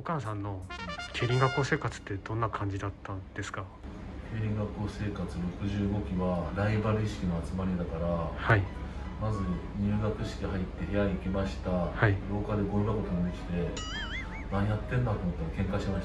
岡野さんの競輪学校生活ってどんな感じだったんですか？ 競輪学校生活65期はライバル意識の集まりだから、 はい。 まず入学式入って部屋行きました、 はい。 廊下でゴミ箱飛んできて何やってんだと思ったら喧嘩してました。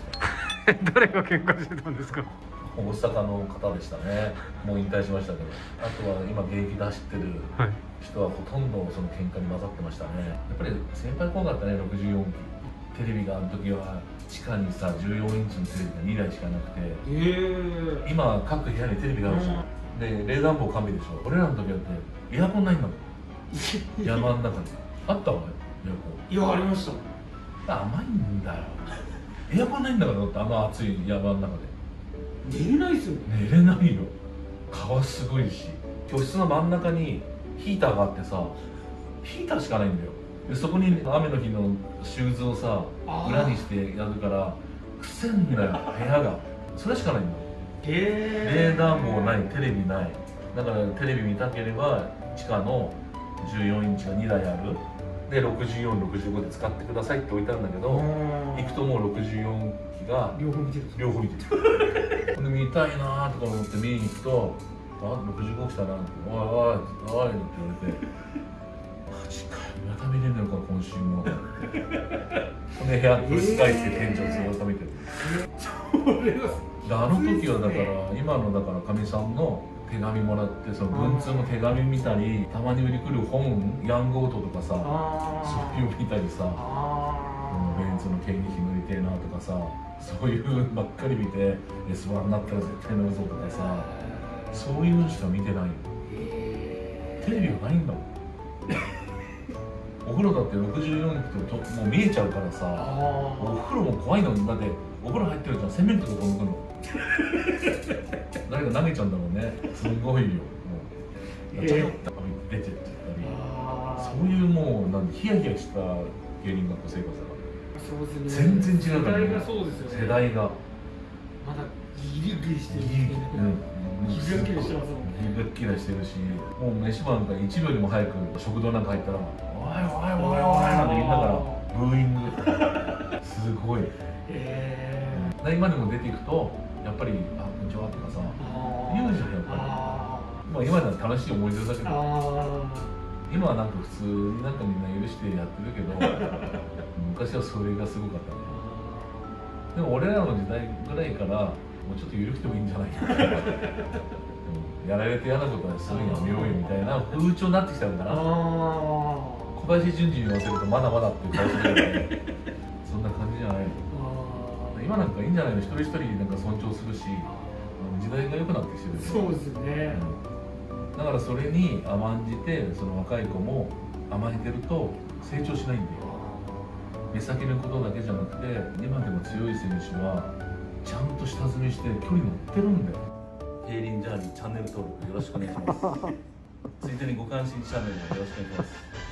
誰が喧嘩してたんですか？ 大阪の方でしたね。もう引退しましたけど、あとは今現役で走ってるはい。 人はほとんどその喧嘩に混ざってましたね。やっぱり先輩後だったね。64期テレビがあの時は地下にさ14インチのテレビが2台しかなくて、今各部屋にテレビがあるじゃん。で冷暖房完備でしょ。俺らの時だってエアコンないんだもん。山の中にあったわね、エアコン。 いや、ありました。 甘いんだよ。エアコンないんだから、だってあの暑い山の中で寝れないですよね。 寝れないよ。川すごいし、教室の真ん中にヒーターがあってさ、ヒーターしかないんだよ。でそこに雨の日のシューズをさ裏にしてやるからくせんだよ、部屋が。それしかないんだよ。冷暖房ない、テレビない。だからテレビ見たければ地下の14インチが2台あるで64、65で使ってくださいって置いてあるんだけど、行くともう64機が両方見てる。 両方見てる。で見たいなとか思って見に行くと「あ、65来たな」って「おいおいおい」って言われて「マジかよ、また見れるのか今週も」で部屋に使いして天井ずっと見てる。であの時はだから今のだからかみさんの手紙もらって、その文通の手紙見たり、たまに売り来る本ヤングオートとかさ、そういうの見たりさ、ベンツの経費乗りてえなとかさ、そういうのばっかり見て S1 になったら絶対乗るぞとかさ、そういうのしか見てないよ。テレビがないんだもん。お風呂だって64ってもう見えちゃうからさ、お風呂も怖いのに。だってお風呂入ってるじゃん、洗面器とか飛んでくるの。誰か投げちゃうんだもんね。すごいよ。もうちょっと出てっちゃったり、そういうもうなんヒヤヒヤした芸人学校生活だから。 そうですね。 全然違うからね。 世代がそうですよね。 世代がまだギリギリしてる。 ギギリギリしてますもんね。 ギラッキラしてるし、もう飯番なんか1秒でも早く食堂なんか入ったら「おいおいおいおい」なんて言いながらブーイング。すごい。今でも出ていくとやっぱり「あ、こんにちは」とかさ言うじゃん、やっぱり。まあ今では楽しい思い出だけど、今はなんか普通になんかみんな許してやってるけど昔はそれがすごかったね。でも俺らの時代ぐらいからもうちょっと緩くてもいいんじゃないかな。やられて嫌なことはすぐにやめようよみたいな風潮になってきたのかな。小林純次に言わせるとまだまだっていう顔してるからね。そんな感じじゃないの。今なんかいいんじゃないの。一人一人なんか尊重するし、時代が良くなってきてる。 そうですよね。 だからそれに甘んじて、その若い子も甘えてると成長しないんだよ。目先のことだけじゃなくて、今でも強い選手はちゃんと下積みして距離乗ってるんだよ。競輪ジャーニーチャンネル登録よろしくお願いします。ついでにご関心チャンネルもよろしくお願いします。